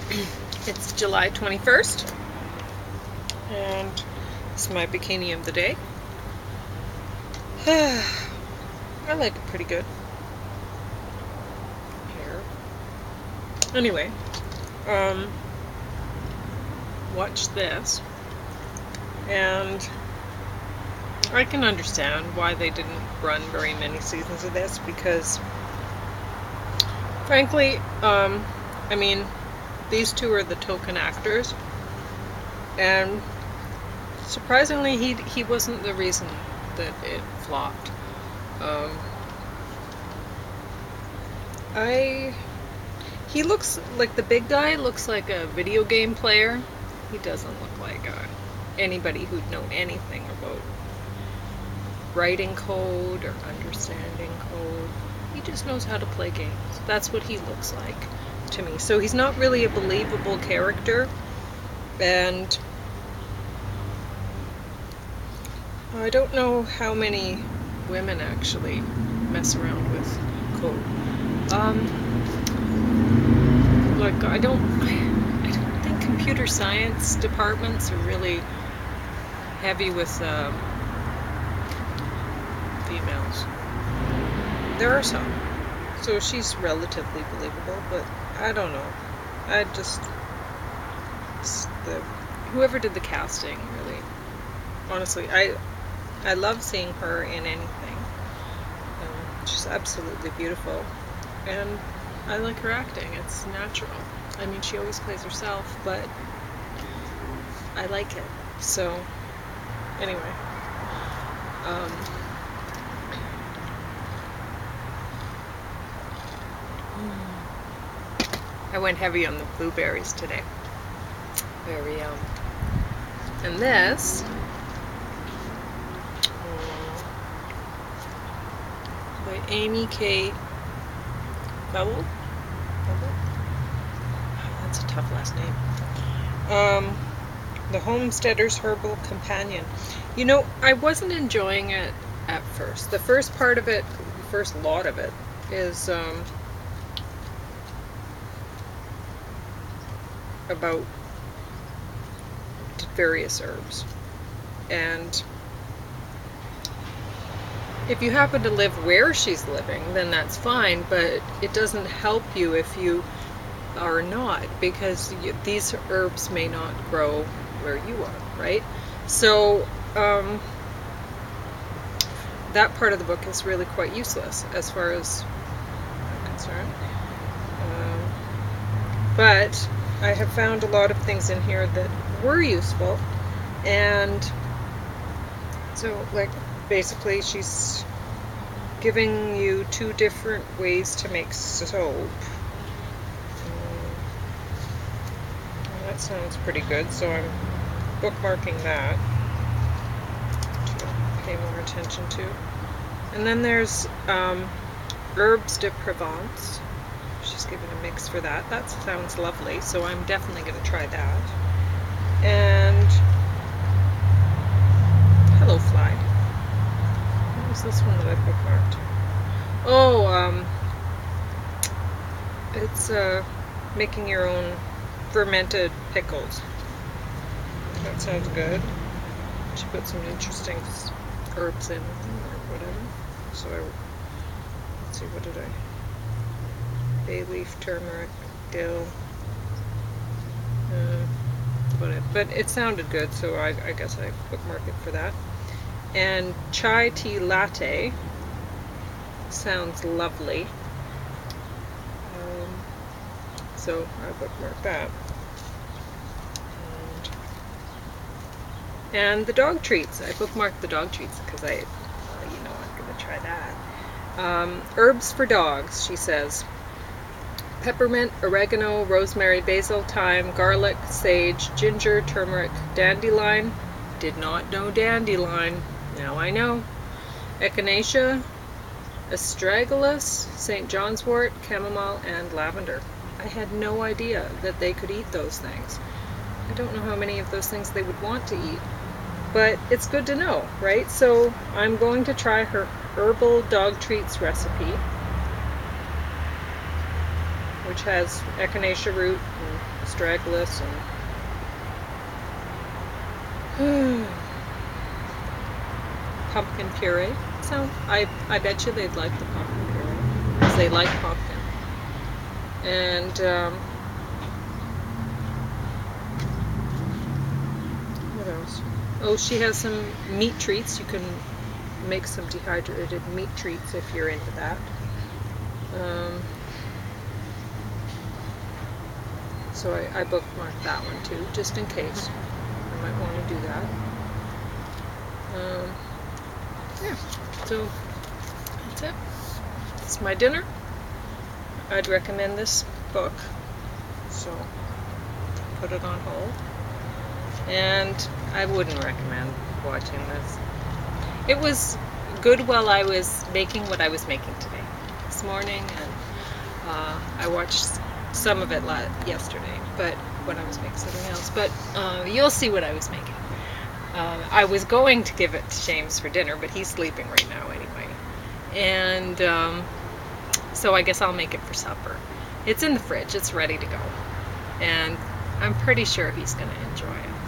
It's July 21st, and it's my bikini of the day. I like it pretty good. Hair. Anyway, watch this, and I can understand why they didn't run very many seasons of this, because frankly, I mean, these two are the token actors, and surprisingly he wasn't the reason that it flopped. He looks like, the big guy looks like a video game player. He doesn't look like anybody who'd know anything about writing code or understanding code. He just knows how to play games. That's what he looks like to me. So he's not really a believable character, and I don't know how many women actually mess around with code. Look, I don't think computer science departments are really heavy with females. There are some, so she's relatively believable, but I don't know. Whoever did the casting, really, honestly, I love seeing her in anything. She's absolutely beautiful, and I like her acting. It's natural. I mean, she always plays herself, but I like it. So, anyway, I went heavy on the blueberries today. Very yum. And this by Amy K. Bubble? That's a tough last name. The Homesteader's Herbal Companion. You know, I wasn't enjoying it at first. The first part of it, the first lot of it, is about various herbs. And if you happen to live where she's living, then that's fine, but it doesn't help you if you are not, because these herbs may not grow where you are, right? So that part of the book is really quite useless as far as I'm concerned. But I have found a lot of things in here that were useful, and so, like, basically she's giving you 2 different ways to make soap. That sounds pretty good, so I'm bookmarking that to pay more attention to. And then there's Herbes de Provence. She's given a mix for that. That sounds lovely, so I'm definitely going to try that. And Hello Fly. What was this one that I bookmarked? Oh, it's making your own fermented pickles. That sounds good. She put some interesting herbs in or whatever. So let's see, what did I? Bay leaf, turmeric, dill. But it sounded good, so I guess I bookmarked it for that. And chai tea latte sounds lovely. So I bookmarked that. And the dog treats. I bookmarked the dog treats because I'm going to try that. Herbs for dogs, she says. Peppermint, oregano, rosemary, basil, thyme, garlic, sage, ginger, turmeric, dandelion. Did not know dandelion. Now I know. Echinacea, astragalus, St. John's wort, chamomile, and lavender. I had no idea that they could eat those things. I don't know how many of those things they would want to eat, but it's good to know, right? So I'm going to try her herbal dog treats recipe, which has echinacea root and astragalus and pumpkin puree. So I bet you they'd like the pumpkin puree, because they like pumpkin. And what else? Oh, she has some meat treats. You can make some dehydrated meat treats if you're into that. So I bookmarked that one too, just in case. I might want to do that. Yeah, so that's it. It's my dinner. I'd recommend this book, so put it on hold. And I wouldn't recommend watching this. It was good while I was making what I was making today, this morning, and I watched some of it yesterday, but when I was making something else. But you'll see what I was making. I was going to give it to James for dinner, but he's sleeping right now anyway. And so I guess I'll make it for supper. It's in the fridge. It's ready to go. And I'm pretty sure he's going to enjoy it.